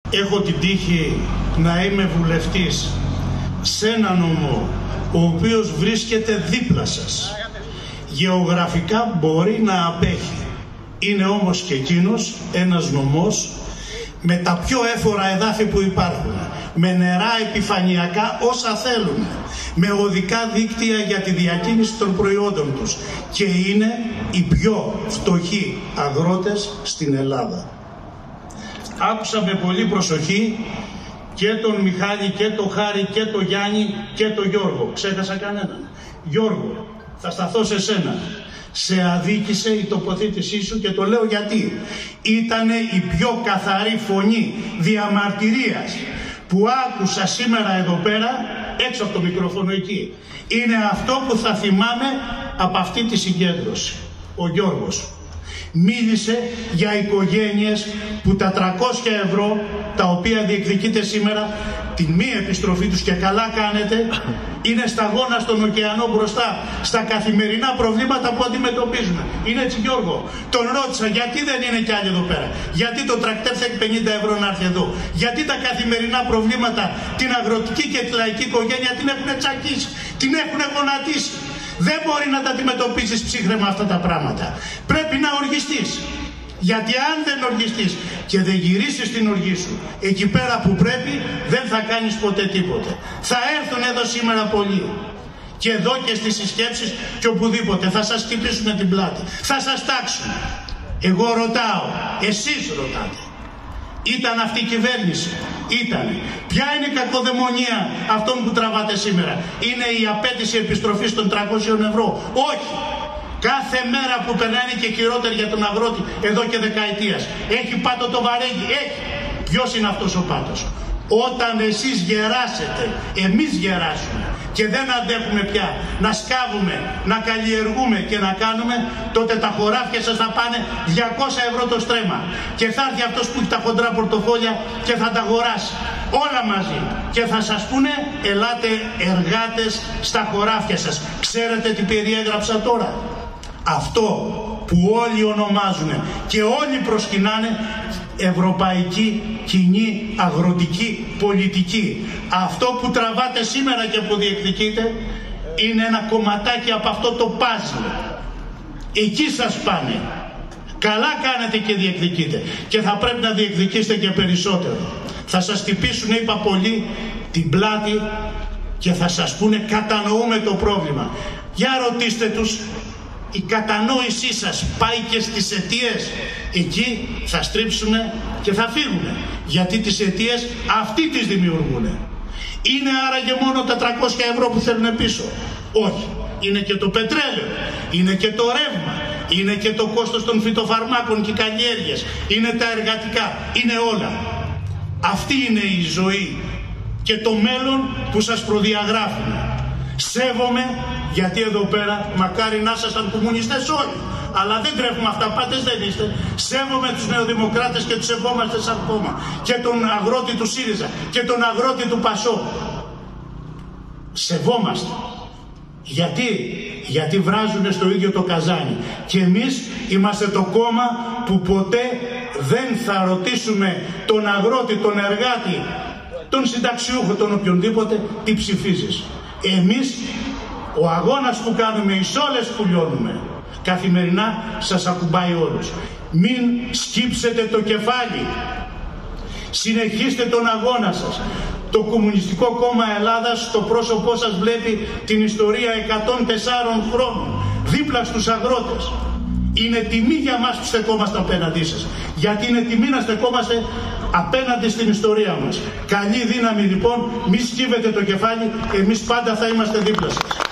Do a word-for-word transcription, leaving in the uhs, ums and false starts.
Έχω την τύχη να είμαι βουλευτής σε ένα νομό ο οποίος βρίσκεται δίπλα σας. Γεωγραφικά μπορεί να απέχει. Είναι όμως και εκείνος ένας νομός με τα πιο έφορα εδάφη που υπάρχουν, με νερά επιφανειακά όσα θέλουν, με οδικά δίκτυα για τη διακίνηση των προϊόντων τους και είναι οι πιο φτωχοί αγρότες στην Ελλάδα. Άκουσα με πολύ προσοχή και τον Μιχάλη και τον Χάρη και τον Γιάννη και τον Γιώργο. Ξέχασα κανέναν. Γιώργο, θα σταθώ σε σένα. Σε αδίκησε η τοποθέτησή σου και το λέω γιατί. Ήτανε η πιο καθαρή φωνή διαμαρτυρίας που άκουσα σήμερα εδώ πέρα, έξω από το μικρόφωνο εκεί. Είναι αυτό που θα θυμάμαι από αυτή τη συγκέντρωση. Ο Γιώργος μίλησε για οικογένειες που τα τριακόσια ευρώ τα οποία διεκδικείτε σήμερα, τη μη επιστροφή τους, και καλά κάνετε, είναι σταγόνα στον ωκεανό μπροστά στα καθημερινά προβλήματα που αντιμετωπίζουμε. Είναι έτσι, Γιώργο? Τον ρώτησα γιατί δεν είναι κι άλλοι εδώ πέρα, γιατί το τρακτέρ θέλει πενήντα ευρώ να έρθει εδώ, γιατί τα καθημερινά προβλήματα την αγροτική και τη λαϊκή οικογένεια την έχουν τσακίσει, την έχουν γονατίσει. Δεν μπορεί να τα αντιμετωπίσεις ψύχρεμα αυτά τα πράγματα. Πρέπει να οργιστείς. Γιατί αν δεν οργιστείς και δεν γυρίσεις την οργή σου εκεί πέρα που πρέπει, δεν θα κάνεις ποτέ τίποτε. Θα έρθουν εδώ σήμερα πολλοί. Και εδώ και στις συσκέψεις και οπουδήποτε. Θα σας χτυπήσουν την πλάτη. Θα σας τάξουν. Εγώ ρωτάω. Εσείς ρωτάτε. Ήταν αυτή η κυβέρνηση? Ήτανε. Ποια είναι η κακοδαιμονία αυτών που τραβάτε σήμερα? Είναι η απέτηση επιστροφής των τριακόσιων ευρώ? Όχι. Κάθε μέρα που περνάει και χειρότερη για τον αγρότη εδώ και δεκαετίας. Έχει πάτο το βαρέγγι? Έχει. Ποιος είναι αυτός ο πάτος? Όταν εσείς γεράσετε, εμείς γεράσουμε και δεν αντέχουμε πια να σκάβουμε, να καλλιεργούμε και να κάνουμε, τότε τα χωράφια σας θα πάνε διακόσια ευρώ το στρέμμα και θα έρθει αυτός που έχει τα χοντρά πορτοφόλια και θα τα αγοράσει όλα μαζί και θα σας πούνε ελάτε εργάτες στα χωράφια σας. Ξέρετε τι περιέγραψα τώρα? Αυτό που όλοι ονομάζουν και όλοι προσκυνάνε ευρωπαϊκή κοινή αγροτική πολιτική. Αυτό που τραβάτε σήμερα και που διεκδικείτε είναι ένα κομματάκι από αυτό το πάζλ. Εκεί σας πάνε. Καλά κάνετε και διεκδικείτε και θα πρέπει να διεκδικήσετε και περισσότερο. Θα σας χτυπήσουν, είπα πολύ, την πλάτη και θα σας πούνε κατανοούμε το πρόβλημα. Για ρωτήστε τους. Η κατανόησή σας πάει και στις αιτίες? Εκεί θα στρίψουν και θα φύγουν. Γιατί τις αιτίες αυτοί τις δημιουργούν. Είναι άραγε μόνο τα τριακόσια ευρώ που θέλουν πίσω? Όχι. Είναι και το πετρέλαιο, είναι και το ρεύμα, είναι και το κόστος των φυτοφαρμάκων και καλλιέργειες, είναι τα εργατικά, είναι όλα. Αυτή είναι η ζωή και το μέλλον που σας προδιαγράφουν. Σέβομαι, γιατί εδώ πέρα μακάρι να ήσασταν κομμουνιστές όλοι, αλλά δεν τρέχουμε αυταπάτες, δεν είστε. Σέβομαι τους νεοδημοκράτες και τους σεβόμαστε σαν κόμμα, και τον αγρότη του ΣΥΡΙΖΑ και τον αγρότη του ΠΑΣΟΚ. Σεβόμαστε. Γιατί? Γιατί βράζουν στο ίδιο το καζάνι. Και εμείς είμαστε το κόμμα που ποτέ δεν θα ρωτήσουμε τον αγρότη, τον εργάτη, τον συνταξιούχο, τον οποιονδήποτε, τι ψηφίζεις. Εμείς, ο αγώνας που κάνουμε, οι σόλες που λιώνουμε καθημερινά, σας ακουμπάει όλους. Μην σκύψετε το κεφάλι. Συνεχίστε τον αγώνα σας. Το Κομμουνιστικό Κόμμα Ελλάδας στο πρόσωπό σας βλέπει την ιστορία εκατόν τεσσάρων χρόνων δίπλα στους αγρότες. Είναι τιμή για μας που στεκόμαστε απέναντί σας, γιατί είναι τιμή να στεκόμαστε απέναντι στην ιστορία μας. Καλή δύναμη λοιπόν, μη σκύβετε το κεφάλι, εμείς πάντα θα είμαστε δίπλα σας.